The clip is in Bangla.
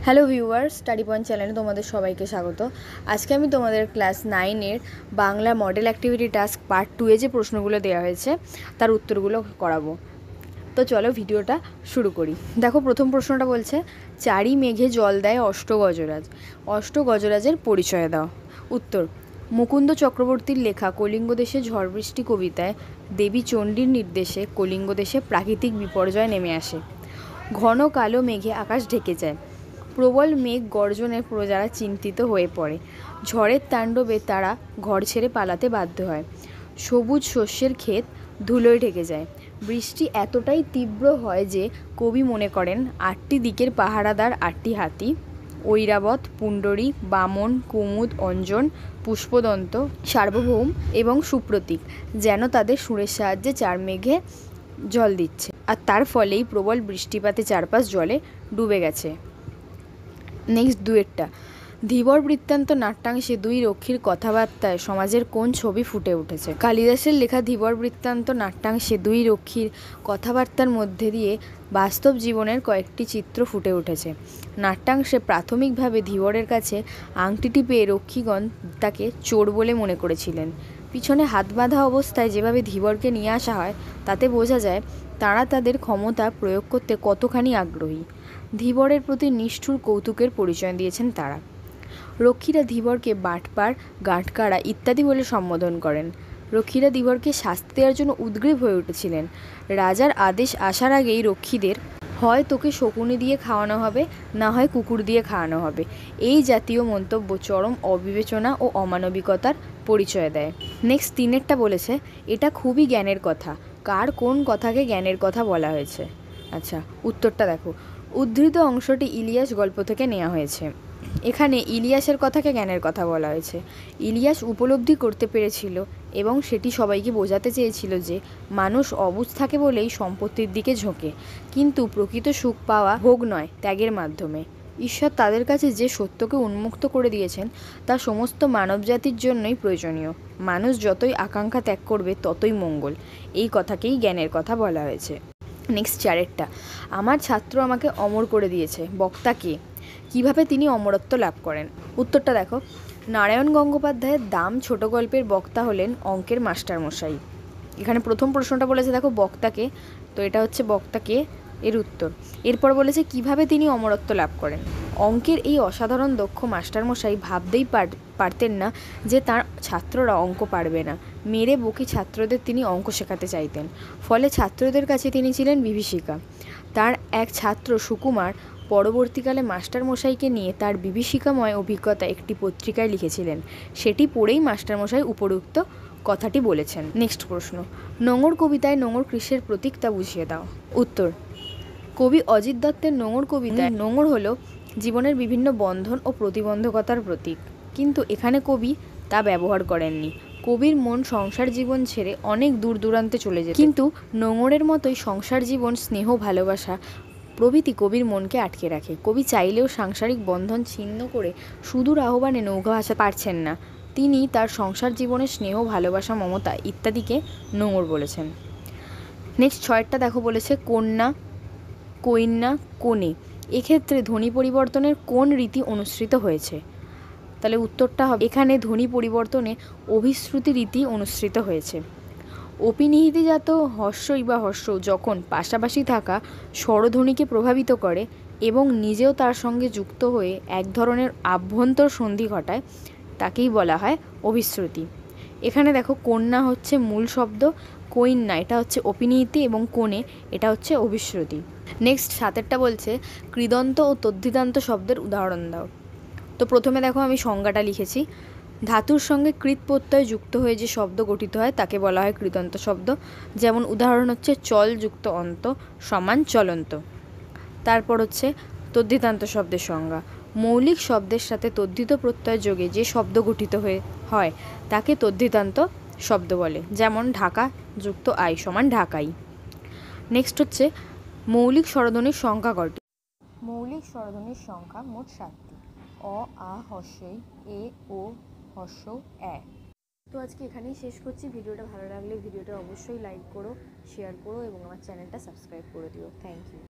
হ্যালো ভিউয়ার্স, স্টাডি পয়েন্ট চ্যানেলে তোমাদের সবাইকে স্বাগত। আজকে আমি তোমাদের ক্লাস 9-এর Bangla model activity task part 2-এ যে প্রশ্নগুলো দেওয়া হয়েছে তার উত্তরগুলো করাবো। তো চলো ভিডিওটা শুরু করি। দেখো, প্রথম প্রশ্নটা বলছে, চারি মেঘে জল দেয় অষ্টগজরাজ, অষ্টগজরাজের পরিচয় দাও। উত্তর, মুকুন্দ চক্রবর্তীর লেখা কলিঙ্গ দেশে ঝড় বৃষ্টি কবিতায় দেবী চণ্ডীর নির্দেশে কলিঙ্গ দেশে প্রাকৃতিক বিপর্যয় নেমে আসে। ঘন কালো মেঘে আকাশ ঢেকে যায়, প্রবল মেঘ গর্জনে প্রজারা চিন্তিত হয়ে পড়ে, ঝড়ের তাণ্ডবে তারা ঘর ছেড়ে পালাতে বাধ্য হয়। সবুজ শস্যের ক্ষেত ধুলোয় ঢেকে যায়। বৃষ্টি এতটাই তীব্র হয় যে কবি মনে করেন 8টি দিকের পাহারাদার 8টি হাতি, ঐরাবত, পুণ্ডরী, বামন, কুমুদ, অঞ্জন, পুষ্পদন্ত, সার্বভৌম এবং সুপ্রতীক যেন তাদের সুরের সাহায্যে চার মেঘে জল দিচ্ছে, আর তার ফলেই প্রবল বৃষ্টিপাতে চারপাশ জলে ডুবে গেছে। নেক্সট দুয়েরটা, ধীবর বৃত্তান্ত নাট্যাংশে দুই রক্ষীর কথাবার্তায় সমাজের কোন ছবি ফুটে উঠেছে? কালিদাসের লেখা ধীবর বৃত্তান্ত নাট্যাংশে দুই রক্ষীর কথাবার্তার মধ্যে দিয়ে বাস্তব জীবনের কয়েকটি চিত্র ফুটে উঠেছে। নাট্যাংশে প্রাথমিকভাবে ধীবরের কাছে আংটিটি পেয়ে রক্ষীগণ তাকে চোর বলে মনে করেছিলেন। পিছনে হাত বাঁধা অবস্থায় যেভাবে ধীবরকে নিয়ে আসা হয় তাতে বোঝা যায় তারা তাদের ক্ষমতা প্রয়োগ করতে কতখানি আগ্রহী। ধীবরের প্রতি নিষ্ঠুর কৌতুকের পরিচয় দিয়েছেন তারা। রক্ষীরা ধীবরকে বাটপার, গাঁটকাড়া ইত্যাদি বলে সম্বোধন করেন। রক্ষীরা ধীবরকে শাস্তি দেওয়ার জন্য উদগ্রীব হয়ে উঠেছিলেন। রাজার আদেশ আসার আগেই রক্ষীদের হয় তোকে শকুনি দিয়ে খাওয়ানো হবে, না হয় কুকুর দিয়ে খাওয়ানো হবে, এই জাতীয় মন্তব্য চরম অবিবেচনা ও অমানবিকতার পরিচয় দেয়। নেক্সট 3-এরটা বলেছে, এটা খুবই জ্ঞানের কথা, কার কোন কথাকে জ্ঞানের কথা বলা হয়েছে? আচ্ছা, উত্তরটা দেখো। উদ্ধৃত অংশটি ইলিয়াস গল্প থেকে নেওয়া হয়েছে। এখানে ইলিয়াসের কথাকে জ্ঞানের কথা বলা হয়েছে। ইলিয়াস উপলব্ধি করতে পেরেছিল এবং সেটি সবাইকে বোঝাতে চেয়েছিল যে মানুষ অবুঝ থাকে বলেই সম্পত্তির দিকে ঝোঁকে, কিন্তু প্রকৃত সুখ পাওয়া ভোগ নয়, ত্যাগের মাধ্যমে। ঈশ্বর তাদের কাছে যে সত্যকে উন্মুক্ত করে দিয়েছেন তা সমস্ত মানবজাতির জন্যই প্রয়োজনীয়। মানুষ যতই আকাঙ্ক্ষা ত্যাগ করবে ততই মঙ্গল, এই কথাকেই জ্ঞানের কথা বলা হয়েছে। নেক্সট 4-এরটা, আমার ছাত্র আমাকে অমর করে দিয়েছে, বক্তা কে? কীভাবে তিনি অমরত্ব লাভ করেন? উত্তরটা দেখো। নারায়ণ গঙ্গোপাধ্যায়ের দাম ছোট গল্পের বক্তা হলেন অঙ্কের মাস্টারমশাই। এখানে প্রথম প্রশ্নটা বলেছে দেখো বক্তাকে, তো এটা হচ্ছে বক্তাকে এর উত্তর। এরপর বলেছে কিভাবে তিনি অমরত্ব লাভ করেন। অঙ্কের এই অসাধারণ দক্ষ মাস্টারমশাই ভাবতেই পারতেন না যে তার ছাত্ররা অঙ্ক পারবে না। মেরে বকি ছাত্রদের তিনি অঙ্ক শেখাতে চাইতেন, ফলে ছাত্রদের কাছে তিনি ছিলেন বিভীষিকা। তার এক ছাত্র সুকুমার পরবর্তীকালে মাস্টারমশাইকে নিয়ে তার বিভীষিকাময় অভিজ্ঞতা একটি পত্রিকায় লিখেছিলেন, সেটি পড়েই মাস্টারমশাই উপরোক্ত কথাটি বলেছেন। নেক্সট প্রশ্ন, নোঙর কবিতায় নোঙর কৃষ্ণের প্রতীক তা বুঝিয়ে দাও। উত্তর, কবি অজিত দত্তের নোঙর কবিতায় নোঙর হলো জীবনের বিভিন্ন বন্ধন ও প্রতিবন্ধকতার প্রতীক, কিন্তু এখানে কবি তা ব্যবহার করেননি। কবির মন সংসার জীবন ছেড়ে অনেক দূর দূরান্তে চলে যেত, কিন্তু নোঙরের মতোই সংসার জীবন, স্নেহ, ভালোবাসা প্রভৃতি কবির মনকে আটকে রাখে। কবি চাইলেও সাংসারিক বন্ধন ছিন্ন করে সুদূর আহ্বানে নৌকা ভাসা পারছেন না। তিনি তার সংসার জীবনের স্নেহ, ভালোবাসা, মমতা ইত্যাদিকে নোঙর বলেছেন। নেক্সট 6-টা দেখো, বলেছে কন্যা, কন্যা, কোণে, এক্ষেত্রে ধ্বনি পরিবর্তনের কোন রীতি অনুসৃত হয়েছে? তাহলে উত্তরটা হবে, এখানে ধ্বনি পরিবর্তনে অভিশ্রুতি রীতি অনুসৃত হয়েছে। অপিনিহিতিজাত হর্ষই বা হর্ষ যখন পাশাপাশি থাকা স্বরধ্বনিকে প্রভাবিত করে এবং নিজেও তার সঙ্গে যুক্ত হয়ে এক ধরনের আভ্যন্তর সন্ধি ঘটায়, তাকেই বলা হয় অভিশ্রুতি। এখানে দেখো, কন্যা হচ্ছে মূল শব্দ, কন্যা এটা হচ্ছে অপিনিহিতি এবং কোণে এটা হচ্ছে অভিশ্রুতি। নেক্সট 7-এরটা বলছে, কৃদন্ত ও তদ্ধিতান্ত শব্দের উদাহরণ দাও। তো প্রথমে দেখো আমি সংজ্ঞাটা লিখেছি। ধাতুর সঙ্গে কৃৎ প্রত্যয় যুক্ত হয়ে যে শব্দ গঠিত হয় তাকে বলা হয় কৃদন্ত শব্দ। যেমন উদাহরণ হচ্ছে চল যুক্ত অন্ত সমান চলন্ত। তারপর হচ্ছে তদ্ধিতান্ত শব্দের সংজ্ঞা, মৌলিক শব্দের সাথে তদ্ধিত প্রত্যয় যোগে যে শব্দ গঠিত হয় তাকে তদ্ধিতান্ত শব্দ বলে। যেমন ঢাকা যুক্ত আই সমান ঢাকাই। নেক্সট হচ্ছে মৌলিক স্বরধ্বনির সংখ্যা কটি? মৌলিক স্বরধ্বনির সংখ্যা মোট 7টি। অ, আ, হস্যই, এ, ও, হস্য, এ। তো আজকে এখানেই শেষ করছি। ভিডিওটা ভালো লাগলে ভিডিওটা অবশ্যই লাইক করো, শেয়ার করো এবং আমার চ্যানেলটা সাবস্ক্রাইব করে দিও। Thank you.